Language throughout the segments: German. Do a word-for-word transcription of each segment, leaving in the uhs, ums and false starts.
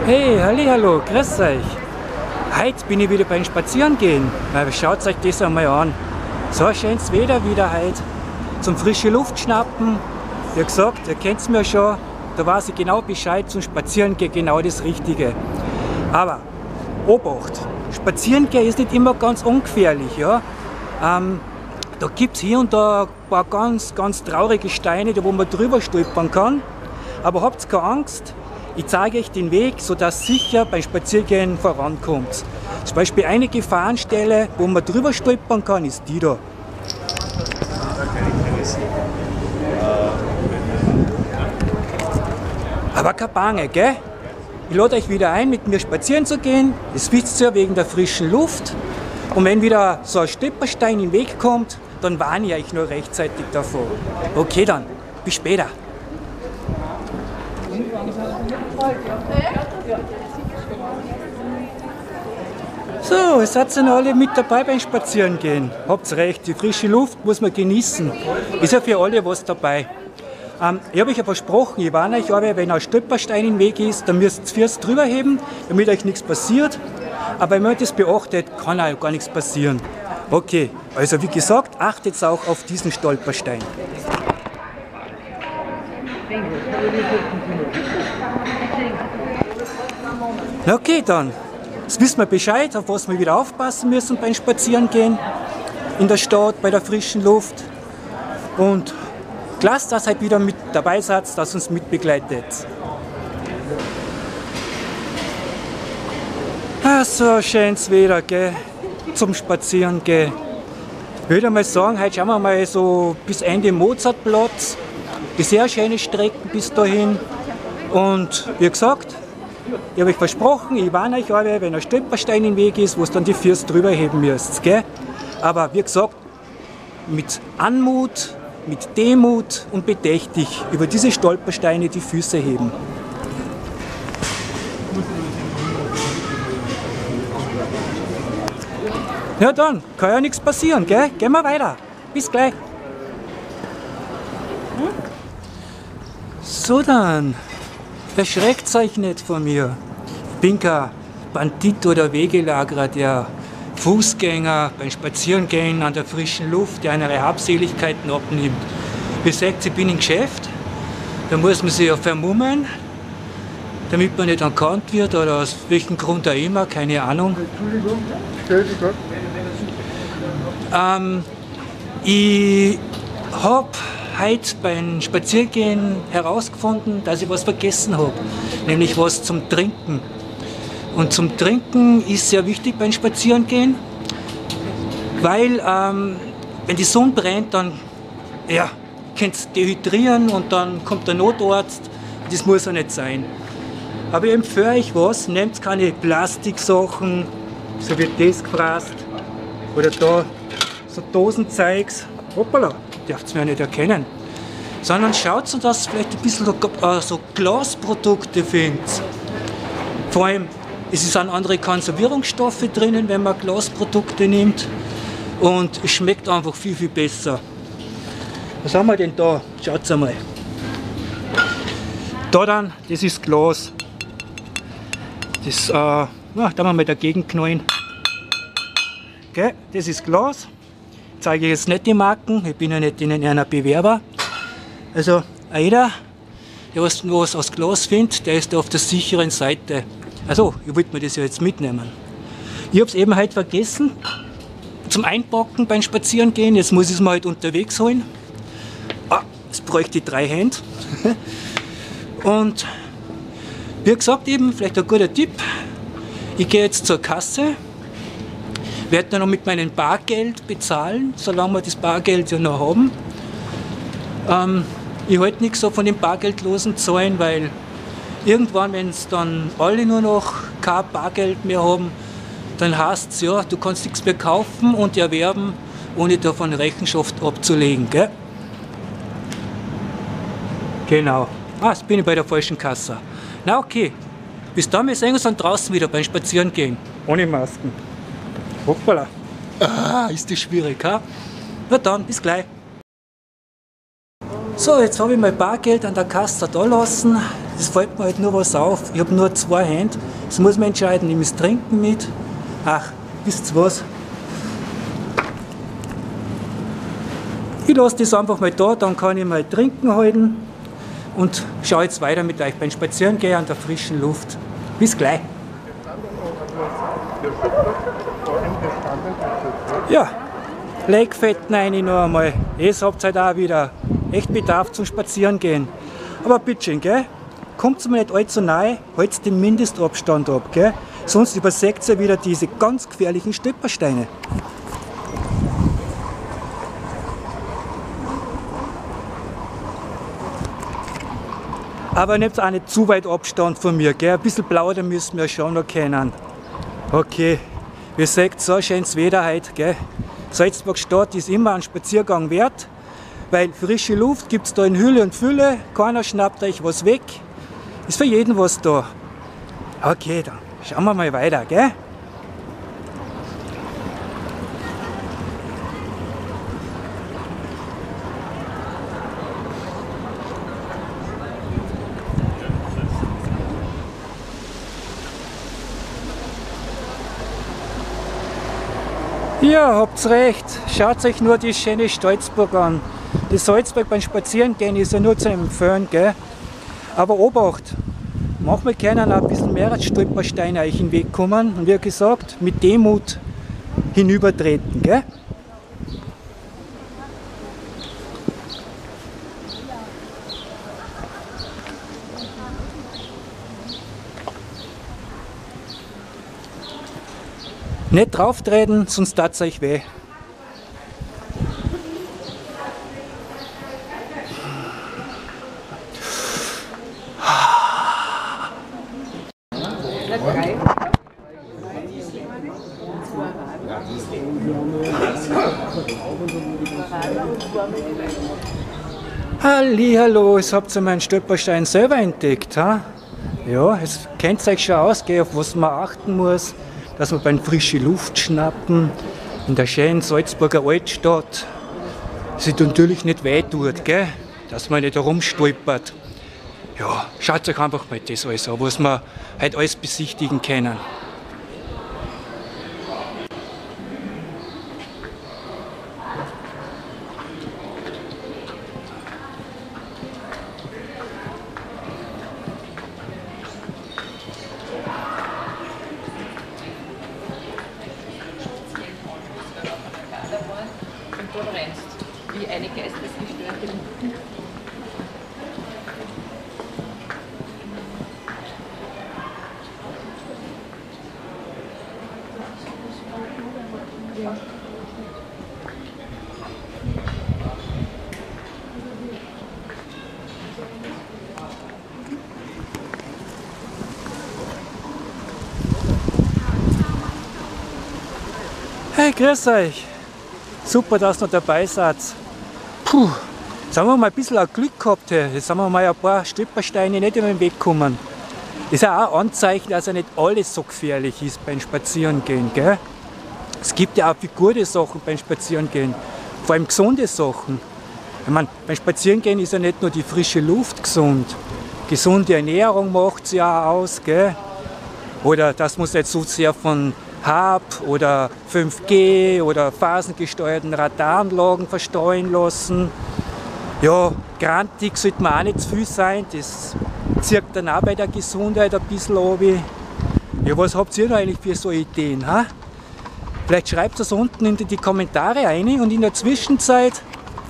Hey, hallihallo, grüß euch. Heute bin ich wieder beim Spazierengehen. Schaut euch das einmal an. So ein schönes Wetter wieder heute. Zum frische Luft schnappen. Wie gesagt, ihr kennt es mir schon. Da weiß ich genau Bescheid, zum Spazierengehen genau das Richtige. Aber, Obacht, Spazierengehen ist nicht immer ganz ungefährlich. Ja? Ähm, da gibt es hier und da ein paar ganz, ganz traurige Steine, wo man drüber stolpern kann. Aber habt keine Angst. Ich zeige euch den Weg, sodass sicher beim Spaziergehen vorankommt. Zum Beispiel eine Gefahrenstelle, wo man drüber stolpern kann, ist die da. Aber keine Bange, gell? Ich lade euch wieder ein, mit mir spazieren zu gehen. Das wisst ihr wegen der frischen Luft. Und wenn wieder so ein Stolperstein in den Weg kommt, dann warne ich euch nur rechtzeitig davor. Okay dann, bis später. So, jetzt seid ihr noch alle mit dabei beim Spazierengehen. Habt's recht, die frische Luft muss man genießen. Ist ja für alle was dabei. Ähm, ich habe euch ja versprochen, ich warne euch aber, wenn ein Stolperstein im Weg ist, dann müsst ihr das First drüber heben, damit euch nichts passiert. Aber wenn man das beachtet, kann auch gar nichts passieren. Okay, also wie gesagt, achtet auch auf diesen Stolperstein. Okay, dann. Jetzt wissen wir Bescheid, auf was wir wieder aufpassen müssen beim Spazierengehen in der Stadt, bei der frischen Luft. Und lasst, dass ihr halt wieder mit dabei seid, dass uns mitbegleitet. Ah, so ein schönes Wetter, gell? Zum Spazierengehen. Ich würde mal sagen, heute schauen wir mal so bis Ende Mozartplatz. Sehr schöne Strecken bis dahin. Und wie gesagt, ich habe euch versprochen, ich warne euch alle, wenn ein Stolperstein im Weg ist, wo es dann die Füße drüber heben müsst. Gell? Aber wie gesagt, mit Anmut, mit Demut und bedächtig über diese Stolpersteine die Füße heben. Ja dann, kann ja nichts passieren, gell? Gehen wir weiter. Bis gleich. So dann, erschreckt euch nicht von mir. Ich bin kein Bandit oder Wegelagerer, der Fußgänger beim Spazierengehen an der frischen Luft, der eine Habseligkeiten abnimmt. Wie gesagt, ich bin im Geschäft, da muss man sich ja vermummen, damit man nicht erkannt wird oder aus welchem Grund auch immer, keine Ahnung. Entschuldigung. Ähm, ich habe heute beim Spaziergehen herausgefunden, dass ich was vergessen habe, nämlich was zum Trinken. Und zum Trinken ist sehr wichtig beim Spazierengehen, weil ähm, wenn die Sonne brennt, dann ja, könnt ihr dehydrieren und dann kommt der Notarzt. Das muss ja nicht sein. Aber ich empfehle euch was, nehmt keine Plastiksachen, so wie das gefrasst, oder da so Dosenzeugs. Hoppala, dürft ihr mir nicht erkennen. Sondern schaut so, dass ihr vielleicht ein bisschen so, äh, so Glasprodukte findet. Vor allem, es sind andere Konservierungsstoffe drinnen, wenn man Glasprodukte nimmt. Und es schmeckt einfach viel, viel besser. Was haben wir denn da? Schaut einmal. Da dann, das ist Glas. Das, äh, na, da mal dagegen knallen. Okay, das ist Glas. Ich zeige jetzt nicht die Marken, ich bin ja nicht in einer Bewerber. Also jeder, der was, was aus Glas findet, der ist da auf der sicheren Seite. Also, ich wollte mir das ja jetzt mitnehmen. Ich habe es eben heute vergessen, zum Einpacken beim Spazierengehen. Jetzt muss ich es mir halt unterwegs holen. Ah, jetzt bräuchte ich drei Hände. Und wie gesagt, eben, vielleicht ein guter Tipp. Ich gehe jetzt zur Kasse. Werde dann noch mit meinem Bargeld bezahlen, solange wir das Bargeld ja noch haben. Ähm, ich halte nichts so von den bargeldlosen Zahlen, weil irgendwann, wenn es dann alle nur noch kein Bargeld mehr haben, dann heißt es ja, du kannst nichts mehr kaufen und erwerben, ohne davon Rechenschaft abzulegen. Gell? Genau. Ah, jetzt bin ich bei der falschen Kasse. Na okay, bis dann, wir sehen uns dann draußen wieder beim Spazierengehen. Ohne Masken. Hoppala. Ah, ist das schwierig, ha? Na dann, bis gleich. So, jetzt habe ich mein Bargeld an der Kasse da lassen. Es fällt mir halt nur was auf. Ich habe nur zwei Hände. Jetzt muss man entscheiden, nehme ich das Trinken mit. Ach, wisst ihr was? Ich lasse das einfach mal da, dann kann ich mal Trinken halten und schaue jetzt weiter mit euch beim Spazierengehen an der frischen Luft. Bis gleich. Ja, Legfetten rein noch einmal. Jetzt habt ihr halt auch wieder echt Bedarf zum Spazierengehen. Aber bitteschön, gell? Kommt mir nicht allzu nahe, haltet den Mindestabstand ab, gell? Sonst übersägt ihr wieder diese ganz gefährlichen Stolpersteine. Aber nehmt auch nicht zu weit Abstand von mir, gell? Ein bisschen plaudern müssen wir schon noch kennen. Okay, wie sagt so schönes Wetter heute, gell? Salzburg Stadt ist immer ein Spaziergang wert, weil frische Luft gibt es da in Hülle und Fülle, keiner schnappt euch was weg, ist für jeden was da. Okay, dann schauen wir mal weiter, gell? Ja, habt's recht. Schaut euch nur die schöne Salzburg an. Die Salzburg beim Spazierengehen ist ja nur zu empfehlen, gell? Aber Obacht, manchmal können auch ein bisschen mehr Stolpersteine euch in den Weg kommen und wie gesagt, mit Demut hinübertreten, gell? Nicht drauf treten, sonst tat es euch weh. Hallihallo, jetzt habt ihr meinen Stolperstein selber entdeckt. Ha? Ja, jetzt kennt ihr euch schon aus, gell, auf was man achten muss. Dass wir beim frische Luft schnappen, in der schönen Salzburger Altstadt, sich natürlich nicht weh tut, gell? Dass man nicht herumstolpert. Ja, schaut euch einfach mal das alles an, was wir heute alles besichtigen können. Wie eine geistesgestörte Mutter. Ja. Hey, grüß euch! Super, dass ihr noch dabei seid. Puh, jetzt haben wir mal ein bisschen auch Glück gehabt. Jetzt haben wir mal ein paar Stolpersteine nicht in den Weg gekommen. Das ist ja auch ein Anzeichen, dass ja nicht alles so gefährlich ist beim Spazierengehen. Gell? Es gibt ja auch viel gute Sachen beim Spazierengehen, vor allem gesunde Sachen. Ich meine, beim Spazierengehen ist ja nicht nur die frische Luft gesund. Gesunde Ernährung macht es ja auch aus. Gell? Oder das muss nicht so sehr von H A B oder fünf G oder phasengesteuerten Radaranlagen versteuern lassen. Ja, grantig sollte man auch nicht zu viel sein, das zirkt dann auch bei der Gesundheit ein bisschen runter. Ja, was habt ihr da eigentlich für so Ideen? Ha? Vielleicht schreibt das unten in die Kommentare rein und in der Zwischenzeit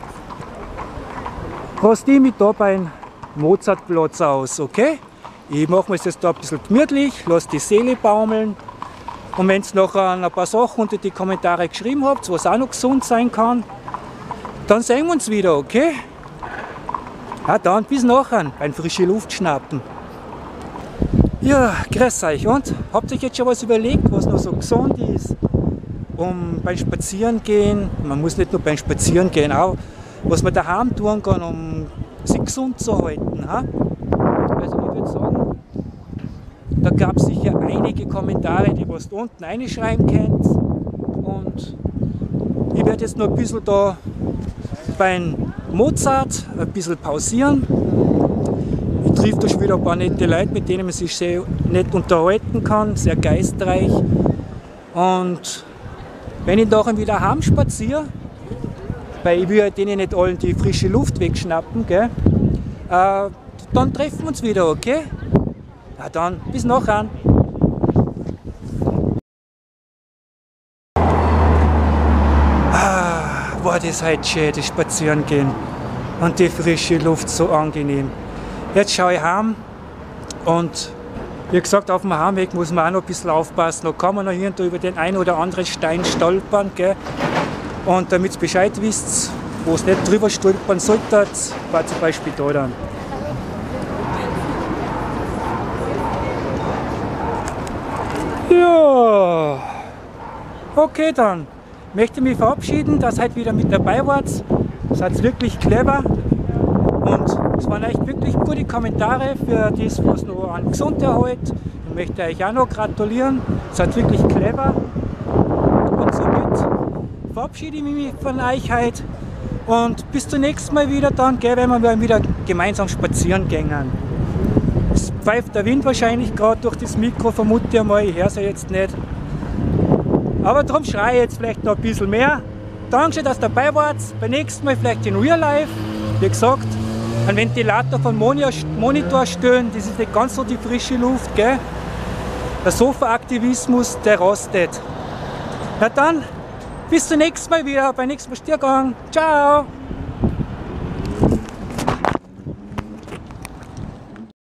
raste ich mich da beim Mozartplatz aus, okay? Ich mache mir das jetzt da ein bisschen gemütlich, lasse die Seele baumeln. Und wenn ihr noch ein paar Sachen unter die Kommentare geschrieben habt, was auch noch gesund sein kann, dann sehen wir uns wieder, okay? Ja, dann bis nachher beim frische Luft schnappen. Ja, grüß euch. Und habt ihr euch jetzt schon was überlegt, was noch so gesund ist? Um beim Spazierengehen, man muss nicht nur beim Spazierengehen, auch was man daheim tun kann, um sich gesund zu halten. Ha? Also ich würde sagen, da gab es sicher einige Kommentare, die was da unten reinschreiben könnt. Und ich werde jetzt noch ein bisschen da beim Mozart, ein bisschen pausieren. Ich treffe da schon wieder ein paar nette Leute, mit denen man sich sehr nett unterhalten kann, sehr geistreich. Und wenn ich nachher wieder heim spaziere, weil ich will ja denen nicht allen die frische Luft wegschnappen, gell, äh, dann treffen wir uns wieder, okay? Na dann, bis nachher. Ah, war das heute schön, das Spazierengehen und die frische Luft so angenehm. Jetzt schaue ich heim und wie gesagt, auf dem Heimweg muss man auch noch ein bisschen aufpassen. Da kann man noch hier und da über den einen oder anderen Stein stolpern. Gell? Und damit ihr Bescheid wisst, wo es nicht drüber stolpern sollte, war zum Beispiel da dann. Ja, okay dann. Ich möchte mich verabschieden, dass ihr heute wieder mit dabei wart. Seid wirklich clever. Und es waren echt wirklich gute Kommentare für das, was noch an Gesunderhalt. Ich möchte euch auch noch gratulieren. Ihr seid wirklich clever. Und somit verabschiede ich mich von euch heute. Und bis zum nächsten Mal wieder dann, gell, wenn wir wieder gemeinsam spazieren gehen. Es pfeift der Wind wahrscheinlich gerade durch das Mikro, vermute ich mal. Ich höre es ja jetzt nicht. Aber darum schreie ich jetzt vielleicht noch ein bisschen mehr. Danke, dass ihr dabei wart. Beim nächsten Mal vielleicht in Real Life. Wie gesagt, ein Ventilator von Monitor stellen, das ist nicht ganz so die frische Luft, gell? Der Sofa-Aktivismus, der rostet. Na dann, bis zum nächsten Mal wieder, beim nächsten Spaziergang. Ciao!